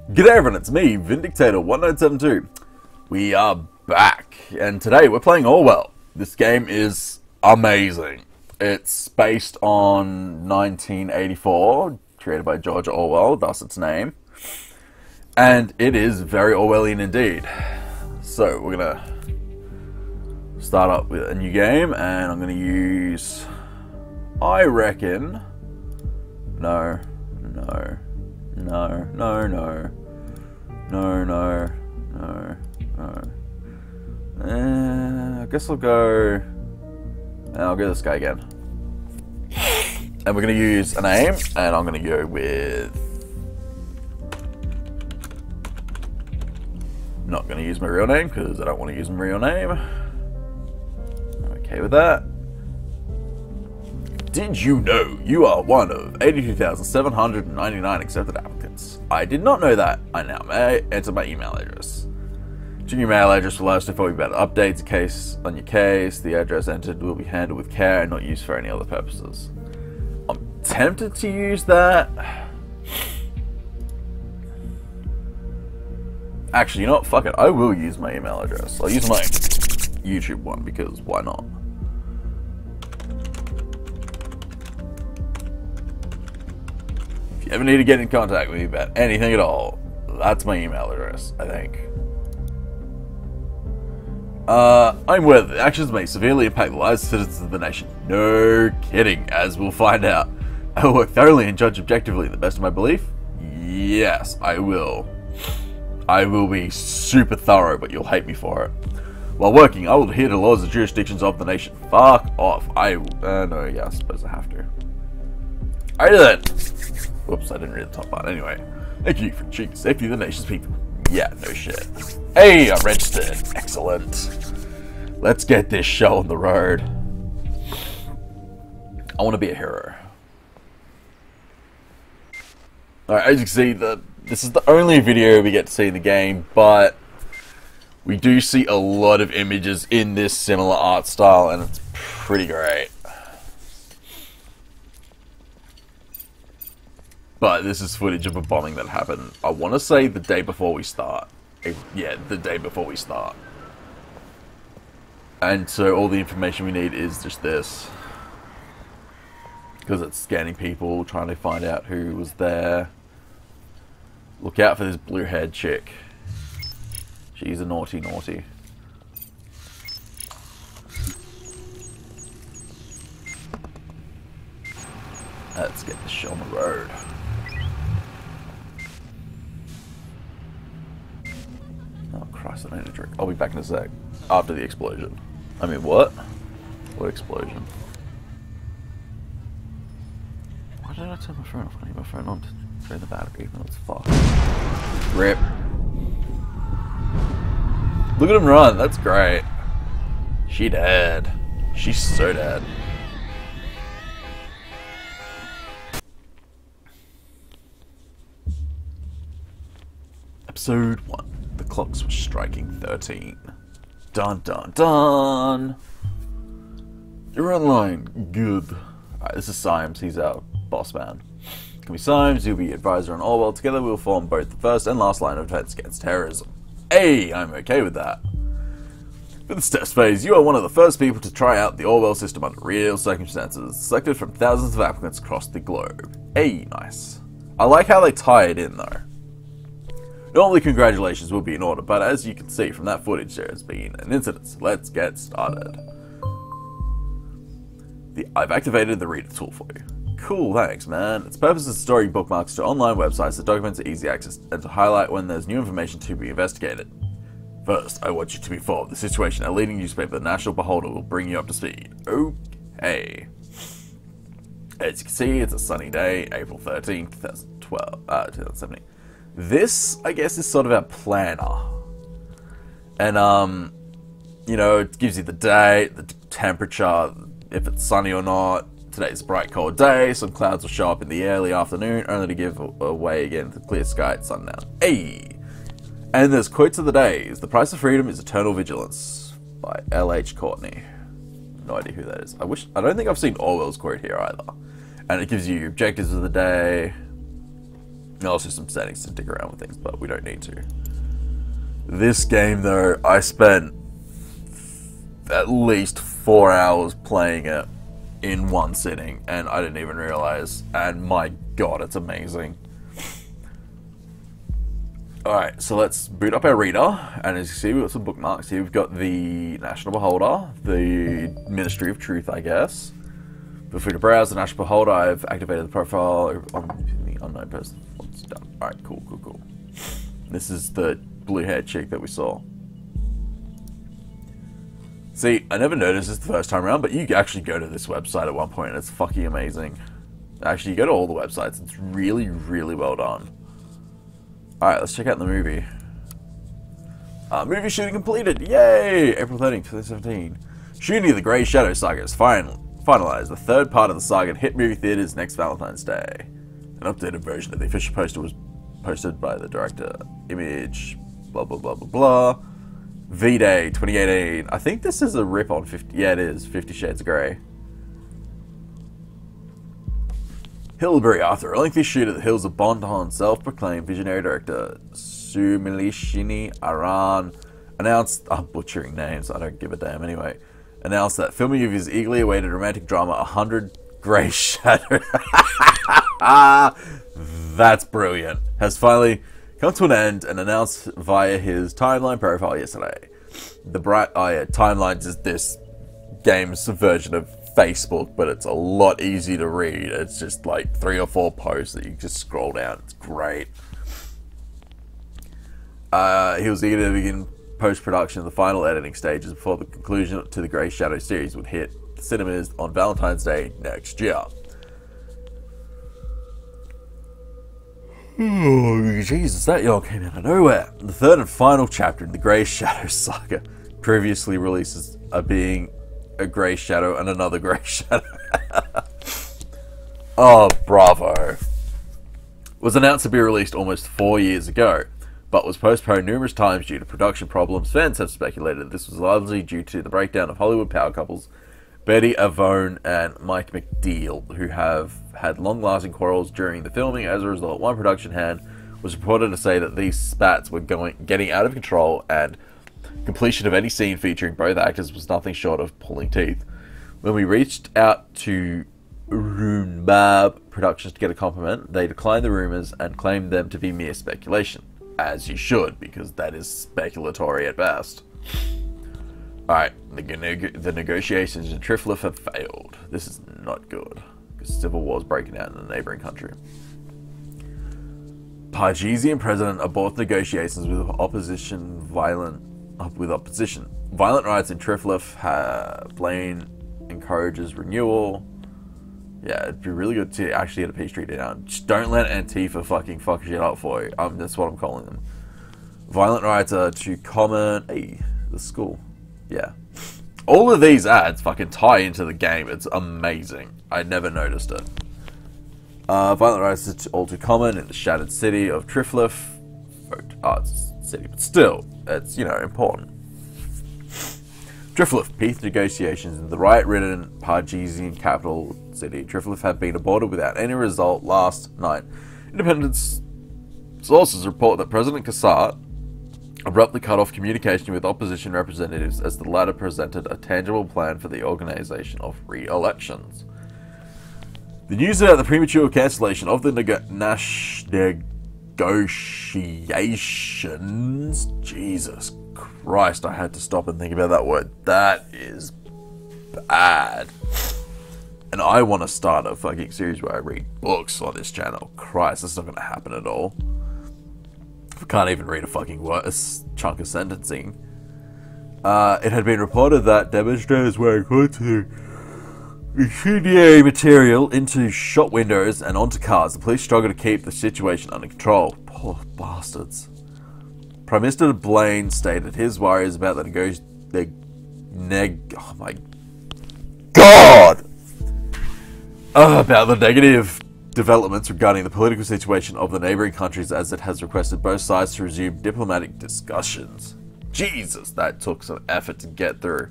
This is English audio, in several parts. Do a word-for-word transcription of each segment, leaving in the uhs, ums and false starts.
G'day everyone, it's me, Vindictator one nine seven two. We are back, and today we're playing Orwell. This game is amazing. It's based on nineteen eighty-four, created by George Orwell, thus its name. And it is very Orwellian indeed. So, we're gonna start up with a new game, and I'm gonna use... I reckon... No, no... No, no, no, no, no, no, no. Uh, I guess I'll go. I'll go this guy again. And we're going to use a name, and I'm going to go with. Not going to use my real name because I don't want to use my real name. I'm okay with that. Did you know you are one of eighty-two thousand seven hundred ninety-nine accepted applicants? I did not know that. I now may enter my email address. Your email address will allow us to inform you about updates case on your case. The address entered will be handled with care and not used for any other purposes. I'm tempted to use that. Actually, you know what? Fuck it. I will use my email address. I'll use my YouTube one because why not? If you ever need to get in contact with me about anything at all, that's my email address, I think. Uh, I'm aware that the actions may severely impact the lives of citizens of the nation. No kidding, as we'll find out. I will work thoroughly and judge objectively to the best of my belief. Yes, I will. I will be super thorough, but you'll hate me for it. While working, I will adhere to the laws and jurisdictions of the nation. Fuck off. I, uh, no, yeah, I suppose I have to. Alright then. Whoops, I didn't read the top part. Anyway, thank you for achieving the safety of the nation's people. Yeah, no shit. Hey, I'm registered. Excellent. Let's get this show on the road. I want to be a hero. Alright, as you can see, the this is the only video we get to see in the game, but we do see a lot of images in this similar art style, and it's pretty great. But this is footage of a bombing that happened, I want to say the day before we start. Yeah, the day before we start. And so all the information we need is just this. Because it's scanning people, trying to find out who was there. Look out for this blue-haired chick. She's a naughty naughty. Let's get this show on the road. Oh Christ, I need a drink. I'll be back in a sec. After the explosion. I mean, what? What explosion? Why did I turn my phone off? I need my phone on to drain the battery, even though it's fucked. Rip. Look at him run, that's great. She dead. She's so dead. Episode one. The clocks were striking thirteen. Dun dun dun! You're online. Good. Alright, this is Symes. He's our boss man. Can be Symes, you'll be advisor on Orwell. Together we'll form both the first and last line of defense against terrorism. Hey, I'm okay with that. For this test phase, you are one of the first people to try out the Orwell system under real circumstances, selected from thousands of applicants across the globe. Hey, nice. I like how they tie it in though. Normally congratulations would be in order, but as you can see from that footage, there has been an incident, so let's get started. The, I've activated the reader tool for you. Cool, thanks man. Its purpose is storing bookmarks to online websites that documents are easy access and to highlight when there's new information to be investigated. First, I want you to be informed of the situation. A leading newspaper, the National Beholder, will bring you up to speed. Okay. As you can see, it's a sunny day, April thirteenth, twenty twelve, uh, twenty seventeen. This, I guess, is sort of our planner. And, um, you know, it gives you the date, the temperature, if it's sunny or not. Today's a bright, cold day. Some clouds will show up in the early afternoon, only to give away again to clear sky at sundown. Hey! And there's quotes of the day. The price of freedom is eternal vigilance, by L H Courtney. No idea who that is. I wish, I don't think I've seen Orwell's quote here either. And it gives you your objectives of the day. And also some settings to dig around with things, but we don't need to. This game, though, I spent at least four hours playing it in one sitting, and I didn't even realize. And my god, it's amazing. Alright, so let's boot up our reader, and as you see, we've got some bookmarks here. We've got the National Beholder, the Ministry of Truth, I guess. Feel free to browse the National Beholder. I've activated the profile on the unknown person. Once done. Alright, cool, cool, cool. This is the blue-haired chick that we saw. See, I never noticed this the first time around, but you actually go to this website at one point, and it's fucking amazing. Actually, you go to all the websites. It's really, really well done. Alright, let's check out the movie. Uh, movie shooting completed! Yay! April thirteenth, twenty seventeen. Shooting of the Grey Shadow Saga is fin finalized. The third part of the saga hit movie theaters next Valentine's Day. An updated version of the official poster was posted by the director. Image, blah blah blah blah blah. V-Day twenty eighteen. I think this is a rip on fifty. Yeah, it is. Fifty Shades of Grey. Hillbury, after a lengthy shoot at the hills of Bonton, self-proclaimed visionary director Sumilishini Aran announced, I'm butchering names, I don't give a damn anyway, announced that filming of his eagerly awaited romantic drama, A Hundred Grey Shadows, that's brilliant, has finally come to an end and announced via his timeline profile yesterday. The bright, oh yeah, timelines is this game's version of Facebook, but it's a lot easier to read. It's just like three or four posts that you just scroll down. It's great. Uh, he was eager to begin post-production of the final editing stages before the conclusion to the Grey Shadow series would hit cinemas on Valentine's Day next year. Oh, Jesus, that y'all came out of nowhere. The third and final chapter in the Grey Shadow saga, previously releases are being a grey shadow and another grey shadow. Oh, bravo. Was announced to be released almost four years ago, but was postponed numerous times due to production problems. Fans have speculated this was largely due to the breakdown of Hollywood power couples Betty Avone and Mike McDeal, who have had long-lasting quarrels during the filming. As a result, one production hand was reported to say that these spats were going getting out of control, and completion of any scene featuring both actors was nothing short of pulling teeth. When we reached out to Runebab Productions to get a compliment, they declined the rumours and claimed them to be mere speculation. As you should, because that is speculatory at best. Alright, the, neg the negotiations in Triflouf have failed. This is not good, because civil war is breaking out in the neighbouring country. Pargesian president aborts negotiations with opposition violent with opposition. Violent riots in Triflouf. Uh, Blaine encourages renewal. Yeah, it'd be really good to actually get a peace treaty down. Just don't let Antifa fucking fuck shit up for you. Um, that's what I'm calling them. Violent riots are too common. Hey, the school. Yeah. All of these ads fucking tie into the game. It's amazing. I never noticed it. Uh, violent riots are all too common in the shattered city of Triflouf. Oh, it's a city, but still, it's, you know, important. Triflouf, peace negotiations in the riot-ridden Pargesian capital city. Triflouf have been aborted without any result last night. Independent sources report that President Kassat abruptly cut off communication with opposition representatives as the latter presented a tangible plan for the organization of re-elections. The news about the premature cancellation of the nego Nash negotiations, Jesus Christ, I had to stop and think about that word. That is bad. And I want to start a fucking series where I read books on this channel. Christ, that's not going to happen at all. I can't even read a fucking word, a chunk of sentencing. Uh, it had been reported that demonstrators were going to incendiary material into shop windows and onto cars. The police struggled to keep the situation under control. Poor bastards. Prime Minister Blaine stated his worries about the nego... The neg... Oh my... God! Uh, about the negative developments regarding the political situation of the neighbouring countries, as it has requested both sides to resume diplomatic discussions. Jesus, that took some effort to get through.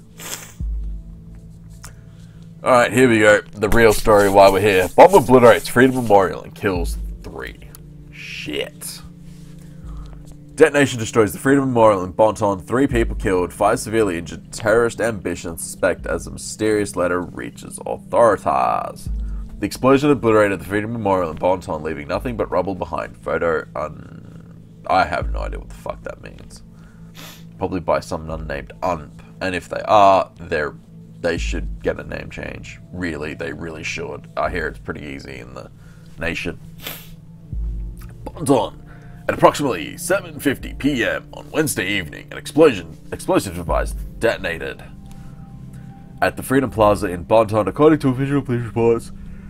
Alright, here we go. The real story why we're here. Bomb obliterates Freedom Memorial and kills three. shit. Detonation destroys the Freedom Memorial in Bonton. Three people killed, five severely injured. Terrorist ambition suspect as a mysterious letter reaches authorities. The explosion obliterated the Freedom Memorial in Bonton, leaving nothing but rubble behind. Photo un... I have no idea what the fuck that means. Probably by some unnamed ump. And if they are, they're they should get a name change. Really, they really should. I hear it's pretty easy in the nation. Bonton. At approximately seven fifty p m on Wednesday evening, an explosion, explosive device detonated at the Freedom Plaza in Bonton, according to official police reports.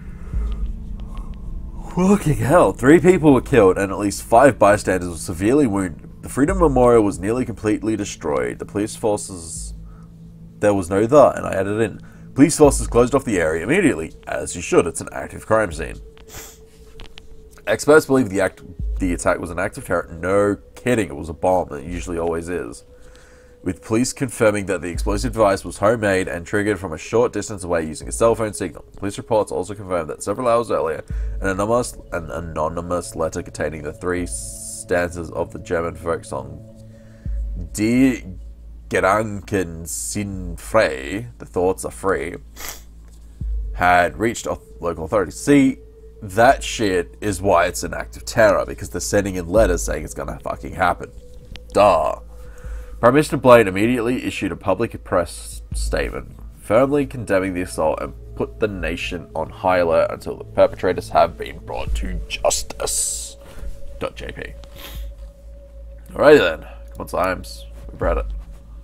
Fucking hell, three people were killed and at least five bystanders were severely wounded. The Freedom Memorial was nearly completely destroyed. The police forces... There was no the, and I added in. Police forces closed off the area immediately, as you should. It's an active crime scene. Experts believe the act, the attack was an act of terror. No kidding, it was a bomb. It usually always is. With police confirming that the explosive device was homemade and triggered from a short distance away using a cell phone signal. Police reports also confirmed that several hours earlier, an anonymous, an anonymous letter containing the three stanzas of the German folk song Die Gedanken sind frei, the thoughts are free, had reached local authorities. See, that shit is why it's an act of terror, because they're sending in letters saying it's gonna fucking happen. Duh. Prime Minister Blaine immediately issued a public press statement, firmly condemning the assault and put the nation on high alert until the perpetrators have been brought to justice. .jp. Alrighty then. Come on, Symes. We've read it.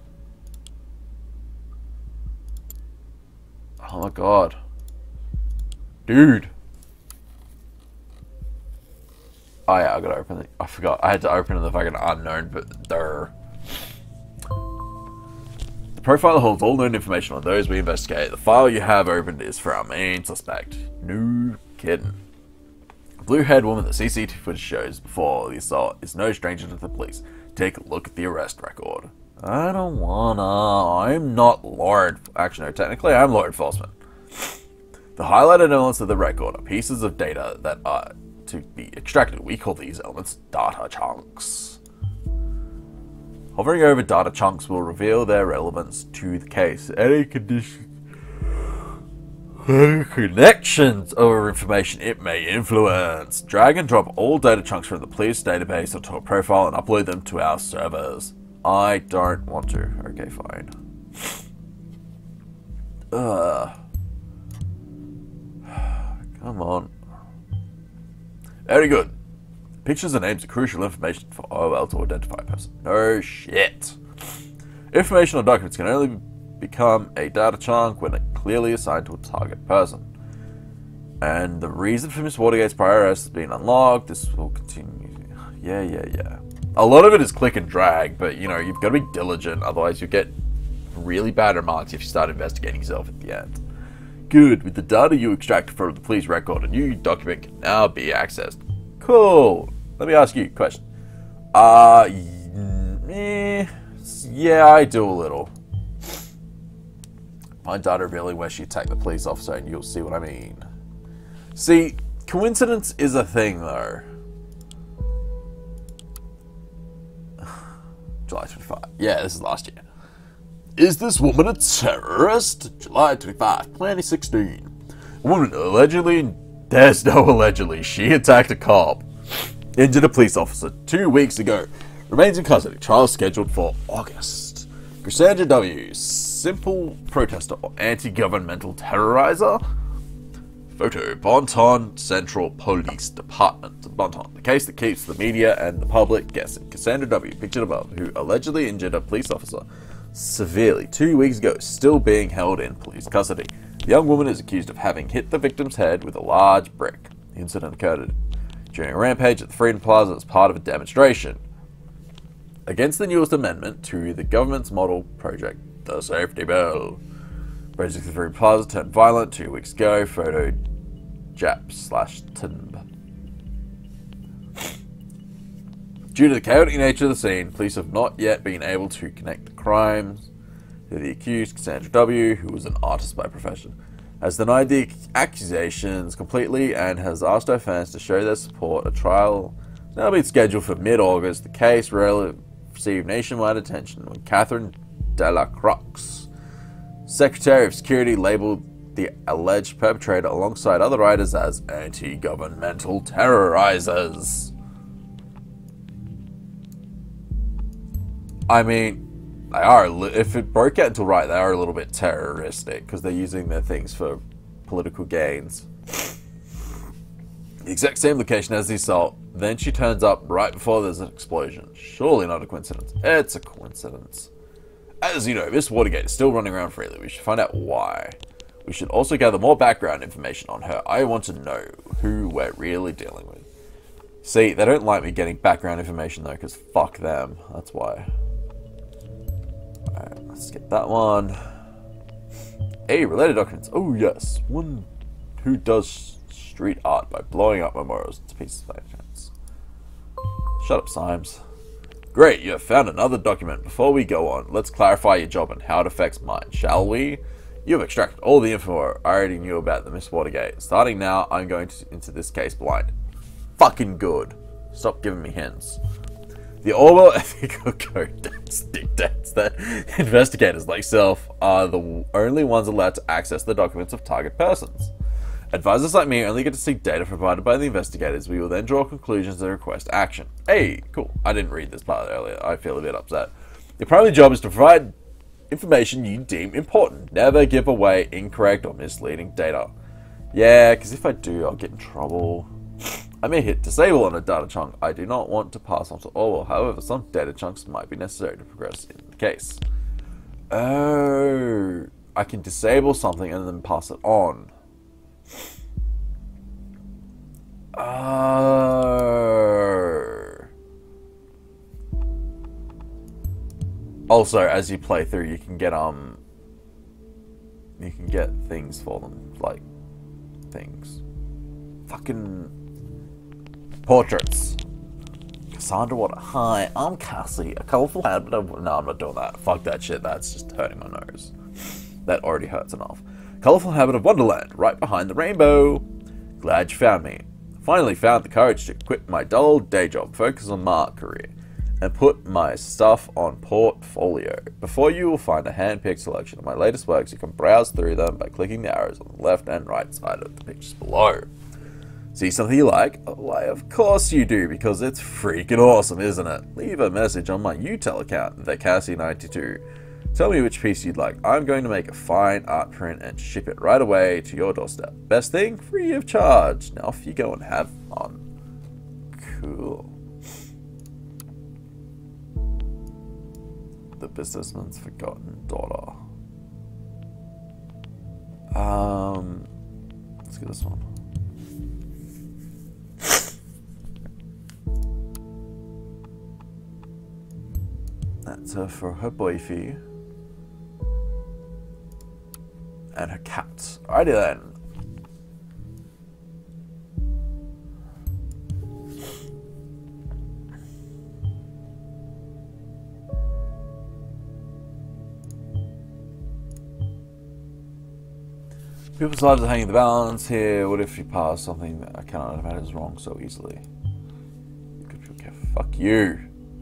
Oh my god. Dude. Oh yeah, I gotta open it. I forgot. I had to open it the fucking unknown, but there. The profile holds all known information on those we investigate. The file you have opened is for our main suspect. No kidding. The blue-haired woman that C C T V footage shows before the assault is no stranger to the police. Take a look at the arrest record. I don't wanna. I'm not Lord. Actually, no, technically I'm law enforcement. The highlighted elements of the record are pieces of data that are to be extracted. We call these elements data chunks. Hovering over data chunks will reveal their relevance to the case. Any conditions, any connections or information it may influence. Drag and drop all data chunks from the police database onto a profile and upload them to our servers. I don't want to. Okay, fine. Ugh. Come on. Very good. Pictures and names are crucial information for Orwell to identify a person. No shit. Information on documents can only become a data chunk when it clearly assigned to a target person. And the reason for Miss Watergate's prior arrest has been unlocked. This will continue. Yeah, yeah, yeah. A lot of it is click and drag, but you know, you've got to be diligent, otherwise you get really bad remarks if you start investigating yourself at the end. Good. With the data you extract from the police record, a new document can now be accessed. Cool. Let me ask you a question. Uh, eh, yeah, I do a little. Find data revealing where she attacked the police officer and you'll see what I mean. See, coincidence is a thing though. July twenty-fifth. Yeah, this is last year. Is this woman a terrorist? July twenty-fifth, twenty sixteen. A woman allegedly, there's no allegedly, she attacked a cop, injured a police officer two weeks ago, remains in custody, trial scheduled for August. Cassandra W., simple protester or anti-governmental terrorizer? Photo, Bonton Central Police Department, Bonton. The case that keeps the media and the public guessing. Cassandra W., pictured above, who allegedly injured a police officer severely two weeks ago, still being held in police custody. The young woman is accused of having hit the victim's head with a large brick. The incident occurred during a rampage at the Freedom Plaza as part of a demonstration against the newest amendment to the government's model project, the Safety Bill. Project at the Freedom Plaza turned violent two weeks ago. Photo Jap slash Timb. Due to the chaotic nature of the scene, police have not yet been able to connect the crimes to the accused. Cassandra W., who was an artist by profession, has denied the accusations completely and has asked her fans to show their support. A trial Now being scheduled for mid-August, the case received nationwide attention when Catherine Delacroix, Secretary of Security, labeled the alleged perpetrator alongside other writers as anti-governmental terrorizers. I mean, they are, if it broke out into right, they are a little bit terroristic because they're using their things for political gains. The exact same location as the assault, then she turns up right before there's an explosion. Surely not a coincidence. It's a coincidence. As you know, Miss Watergate is still running around freely. We should find out why. We should also gather more background information on her. I want to know who we're really dealing with. See, they don't like me getting background information though, because fuck them. That's why. Alright, let's get that one. Hey, related documents. Oh yes, one who does street art by blowing up memorials into pieces by chance. Shut up, Symes. Great, you have found another document. Before we go on, let's clarify your job and how it affects mine, shall we? You have extracted all the info I already knew about the Miss Watergate. Starting now, I'm going to, into this case blind. Fucking good. Stop giving me hints. The Orwell ethical code dictates that investigators like yourself are the only ones allowed to access the documents of target persons. Advisors like me only get to see data provided by the investigators. We will then draw conclusions and request action. Hey, cool. I didn't read this part earlier. I feel a bit upset. Your primary job is to provide information you deem important. Never give away incorrect or misleading data. Yeah, because if I do, I'll get in trouble. I may hit disable on a data chunk I do not want to pass on to Orwell. However, some data chunks might be necessary to progress in the case. Oh, I can disable something and then pass it on. Oh. Also, as you play through, you can get um, you can get things for them, like things, fucking portraits. Cassandra Water. Hi, I'm Cassie. A colourful hat, but I, no, I'm not doing that. Fuck that shit. That's just hurting my nose. That already hurts enough. Colourful habit of Wonderland, right behind the rainbow. Glad you found me. Finally found the courage to quit my dull day job, focus on my art career, and put my stuff on portfolio. Before you will find a hand-picked selection of my latest works. You can browse through them by clicking the arrows on the left and right side of the pictures below. See something you like? Oh, why, of course you do, because it's freaking awesome, isn't it? Leave a message on my Utel account, the Cassie ninety-two. Tell me which piece you'd like. I'm going to make a fine art print and ship it right away to your doorstep. Best thing? Free of charge. Now off you go and have fun. Cool. The businessman's forgotten daughter. Um, let's get this one. That's her for her boyfie. And her cats. Alrighty then. People's lives are hanging in the balance here. What if you pass something that I cannot imagine is wrong so easily? Good people care. Fuck you.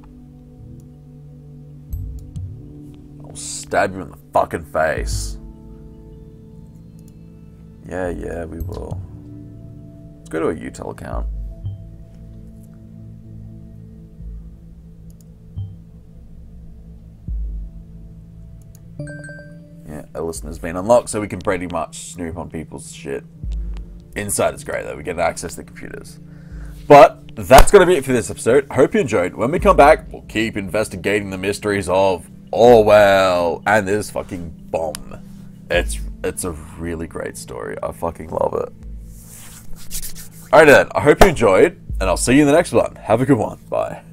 I'll stab you in the fucking face. Yeah, yeah, we will. Let's go to a Utel account. Yeah, a listener's been unlocked, so we can pretty much snoop on people's shit. Inside is great, though. We get access to the computers. But that's going to be it for this episode. I hope you enjoyed. When we come back, we'll keep investigating the mysteries of Orwell and this fucking bomb. It's it's a really great story. I fucking love it. Alright then, I hope you enjoyed, and I'll see you in the next one. Have a good one. Bye.